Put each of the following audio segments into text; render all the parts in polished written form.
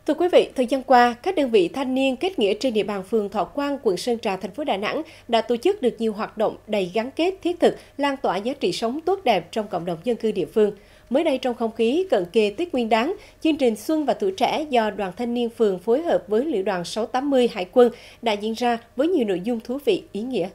Thưa quý vị, thời gian qua, các đơn vị thanh niên kết nghĩa trên địa bàn phường Thọ Quang, quận Sơn Trà, thành phố Đà Nẵng đã tổ chức được nhiều hoạt động đầy gắn kết thiết thực, lan tỏa giá trị sống tốt đẹp trong cộng đồng dân cư địa phương. Mới đây, trong không khí cận kề Tết Nguyên đán, chương trình Xuân và Tuổi Trẻ do Đoàn Thanh niên phường phối hợp với Lữ đoàn 680 Hải quân đã diễn ra với nhiều nội dung thú vị, ý nghĩa.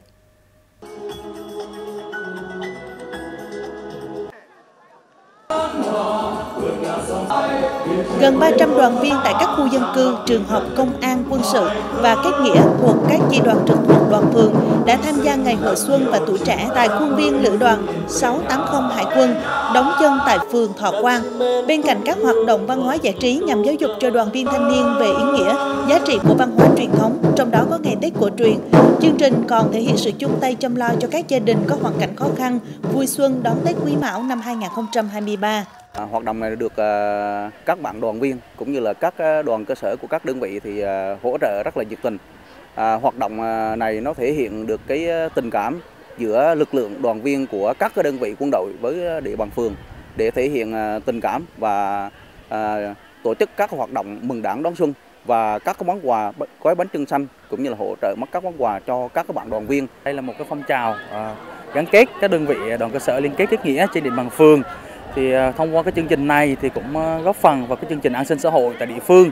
Gần 300 đoàn viên tại các khu dân cư, trường học, công an, quân sự và kết nghĩa thuộc các chi đoàn trực thuộc đoàn phường đã tham gia Ngày hội Xuân và Tuổi Trẻ tại khuôn viên Lữ đoàn 680 Hải quân, đóng chân tại phường Thọ Quang. Bên cạnh các hoạt động văn hóa giải trí nhằm giáo dục cho đoàn viên thanh niên về ý nghĩa, giá trị của văn hóa truyền thống, trong đó có Ngày Tết cổ truyền, chương trình còn thể hiện sự chung tay chăm lo cho các gia đình có hoàn cảnh khó khăn, vui xuân đón Tết Quý Mão năm 2023. Hoạt động này được các bạn đoàn viên cũng như là các đoàn cơ sở của các đơn vị thì hỗ trợ rất là nhiệt tình. Hoạt động này nó thể hiện được cái tình cảm giữa lực lượng đoàn viên của các đơn vị quân đội với địa bàn phường để thể hiện tình cảm và tổ chức các hoạt động mừng Đảng đón xuân và các món quà gói bánh chưng xanh cũng như là hỗ trợ các món quà cho các bạn đoàn viên. Đây là một cái phong trào gắn kết các đơn vị đoàn cơ sở liên kết kết nghĩa trên địa bàn phường. Thì thông qua cái chương trình này thì cũng góp phần vào cái chương trình an sinh xã hội tại địa phương.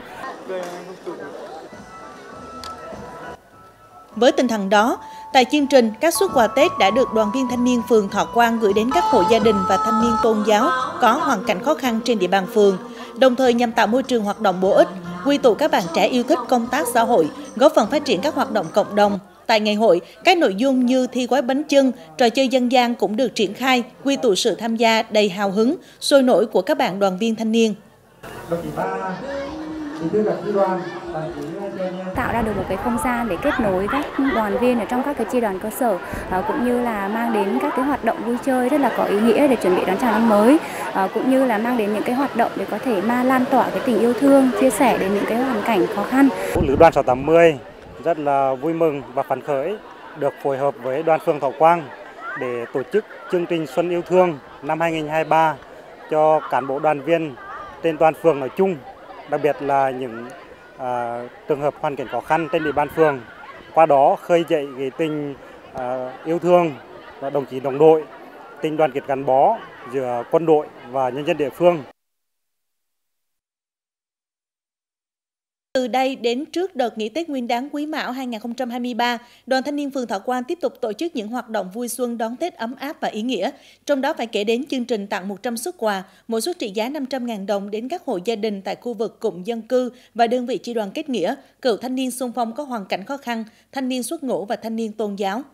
Với tinh thần đó, tại chương trình, các suất quà Tết đã được đoàn viên thanh niên phường Thọ Quang gửi đến các hộ gia đình và thanh niên tôn giáo có hoàn cảnh khó khăn trên địa bàn phường, đồng thời nhằm tạo môi trường hoạt động bổ ích, quy tụ các bạn trẻ yêu thích công tác xã hội, góp phần phát triển các hoạt động cộng đồng. Tại ngày hội, các nội dung như thi gói bánh chưng, trò chơi dân gian cũng được triển khai, quy tụ sự tham gia đầy hào hứng, sôi nổi của các bạn đoàn viên thanh niên. Tạo ra được một cái không gian để kết nối các đoàn viên ở trong các cái chi đoàn cơ sở, cũng như là mang đến các cái hoạt động vui chơi rất là có ý nghĩa để chuẩn bị đón chào năm mới, cũng như là mang đến những cái hoạt động để có thể lan tỏa cái tình yêu thương, chia sẻ đến những cái hoàn cảnh khó khăn. Lữ đoàn 680 rất là vui mừng và phấn khởi được phối hợp với đoàn phường Thọ Quang để tổ chức chương trình Xuân yêu thương năm 2023 cho cán bộ đoàn viên trên toàn phường nói chung, đặc biệt là những trường hợp hoàn cảnh khó khăn trên địa bàn phường. Qua đó khơi dậy cái tình yêu thương và đồng chí đồng đội, tình đoàn kết gắn bó giữa quân đội và nhân dân địa phương. Từ đây đến trước đợt nghỉ Tết Nguyên đán Quý Mão 2023, Đoàn Thanh niên phường Thọ Quang tiếp tục tổ chức những hoạt động vui xuân đón Tết ấm áp và ý nghĩa. Trong đó phải kể đến chương trình tặng 100 suất quà, mỗi suất trị giá 500.000 đồng đến các hộ gia đình tại khu vực cụm dân cư và đơn vị chi đoàn kết nghĩa, cựu thanh niên xung phong có hoàn cảnh khó khăn, thanh niên xuất ngũ và thanh niên tôn giáo.